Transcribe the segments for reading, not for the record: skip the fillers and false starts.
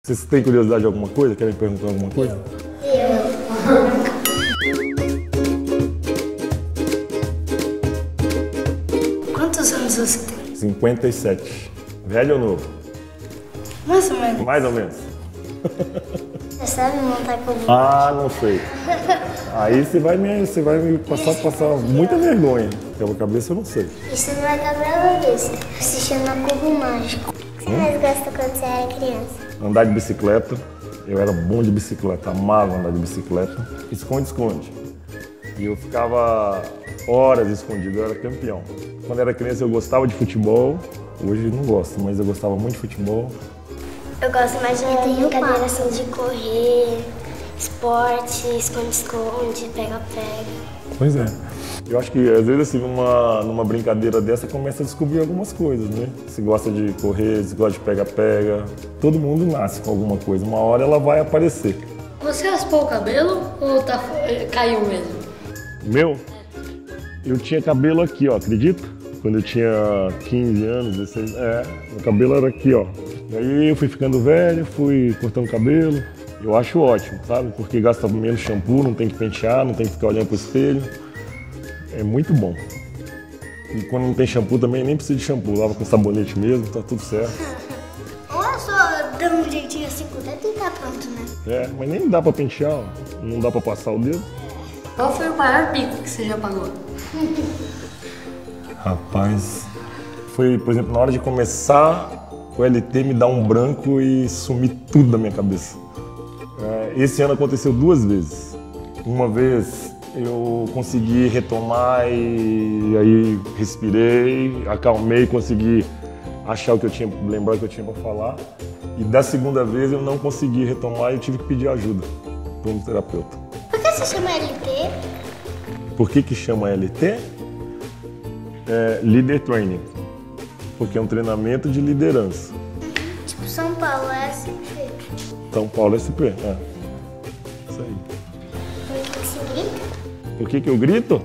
Vocês têm curiosidade de alguma coisa? Querem perguntar alguma coisa? Quantos anos você tem? 57. Velho ou novo? Mais ou menos. Mais ou menos. Você sabe montar com Ah, não sei. Aí você vai me passar muita vergonha. Pela cabeça eu não sei. Isso não é cabelo disso. Se chama cubo mágico. O que você mais gosta quando você era criança? Andar de bicicleta. Eu era bom de bicicleta, amava andar de bicicleta. Esconde-esconde. E eu ficava horas escondido, eu era campeão. Quando era criança eu gostava de futebol. Hoje não gosto, mas eu gostava muito de futebol. Eu gosto mais de brincadeira assim de correr, esporte, esconde-esconde, pega-pega. Pois é. Eu acho que às vezes assim, numa brincadeira dessa começa a descobrir algumas coisas, né? Se gosta de correr, se gosta de pega-pega. Todo mundo nasce com alguma coisa, uma hora ela vai aparecer. Você raspou o cabelo ou caiu mesmo? Meu, eu tinha cabelo aqui, ó, acredita? Quando eu tinha 15 anos, 16, meu cabelo era aqui, ó. E aí eu fui ficando velho, fui cortando o cabelo. Eu acho ótimo, sabe? Porque gasta menos shampoo, não tem que pentear, não tem que ficar olhando pro espelho. É muito bom. E quando não tem shampoo também nem precisa de shampoo, lava com sabonete mesmo, tá tudo certo. Ou é só dar um jeitinho assim com o dedo e tá pronto, né? Mas nem dá pra pentear, ó. Não dá pra passar o dedo. Qual foi o maior bico que você já pagou? Rapaz, foi, por exemplo, na hora de começar o LT me dar um branco e sumir tudo da minha cabeça. Esse ano aconteceu 2 vezes. Uma vez eu consegui retomar e aí respirei, acalmei, consegui achar o que eu tinha, lembrar o que eu tinha para falar. E da segunda vez eu não consegui retomar e eu tive que pedir ajuda para um terapeuta. Por que você chama LT? Por que chama LT? Leader Training, porque é um treinamento de liderança. Tipo São Paulo é SP. São Paulo SP, Isso aí. Por que você grita? Por que eu grito?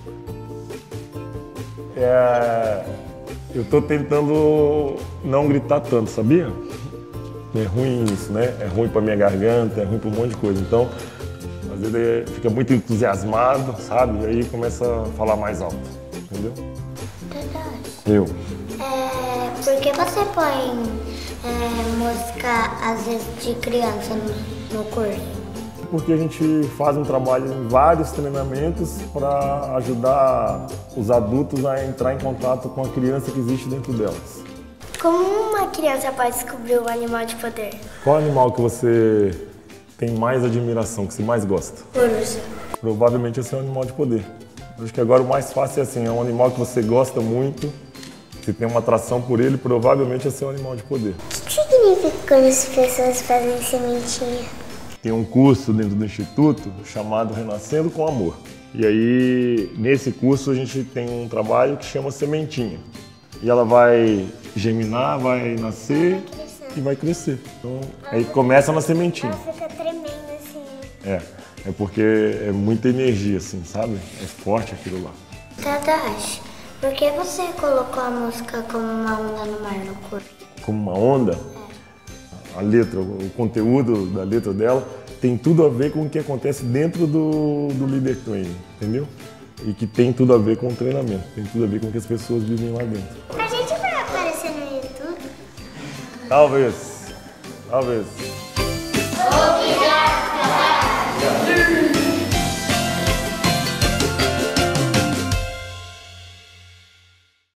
Eu tô tentando não gritar tanto, sabia? É ruim isso, né? É ruim pra minha garganta, é ruim pra um monte de coisa. Então, às vezes fica muito entusiasmado, sabe? E aí começa a falar mais alto, entendeu? Eu. Por que você põe música, às vezes, de criança no curso? Porque a gente faz um trabalho em vários treinamentos para ajudar os adultos a entrar em contato com a criança que existe dentro delas. Como uma criança pode descobrir o animal de poder? Qual animal que você tem mais admiração, que você mais gosta? Urso. Provavelmente esse é um animal de poder. Acho que agora o mais fácil é assim, é um animal que você gosta muito, você tem uma atração por ele, provavelmente esse é um animal de poder. O que significa quando as pessoas fazem sementinha? Tem um curso dentro do Instituto chamado Renascendo com Amor. E aí, nesse curso, a gente tem um trabalho que chama Sementinha. E ela vai germinar, vai nascer e vai crescer. Então, aí começa na sementinha. Ela fica tremendo assim. É porque é muita energia, assim, sabe? É forte aquilo lá. Tadashi, por que você colocou a música como uma onda no mar no curso? Como uma onda, a letra, o conteúdo da letra dela tem tudo a ver com o que acontece dentro do Leader Training, entendeu? E que tem tudo a ver com o treinamento, tem tudo a ver com o que as pessoas vivem lá dentro. A gente vai aparecer no YouTube? Talvez. O que